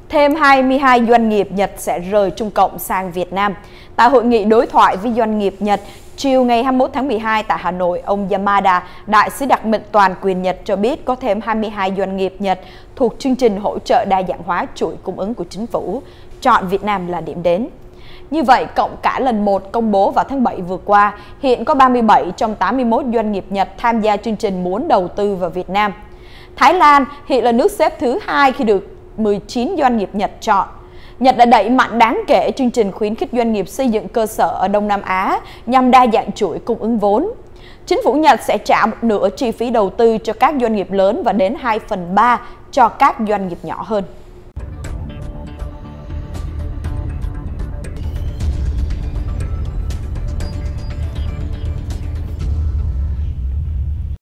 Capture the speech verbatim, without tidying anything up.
Thêm hai mươi hai doanh nghiệp Nhật sẽ rời Trung Cộng sang Việt Nam. Tại hội nghị đối thoại với doanh nghiệp Nhật, chiều ngày hai mươi mốt tháng mười hai tại Hà Nội, ông Yamada, đại sứ đặc mệnh toàn quyền Nhật cho biết có thêm hai mươi hai doanh nghiệp Nhật thuộc chương trình hỗ trợ đa dạng hóa chuỗi cung ứng của chính phủ, chọn Việt Nam là điểm đến. Như vậy, cộng cả lần một công bố vào tháng bảy vừa qua, hiện có ba mươi bảy trong tám mươi mốt doanh nghiệp Nhật tham gia chương trình muốn đầu tư vào Việt Nam. Thái Lan hiện là nước xếp thứ hai khi được mười chín doanh nghiệp Nhật chọn. Nhật đã đẩy mạnh đáng kể chương trình khuyến khích doanh nghiệp xây dựng cơ sở ở Đông Nam Á nhằm đa dạng chuỗi cung ứng vốn. Chính phủ Nhật sẽ trả một nửa chi phí đầu tư cho các doanh nghiệp lớn và đến hai phần ba cho các doanh nghiệp nhỏ hơn.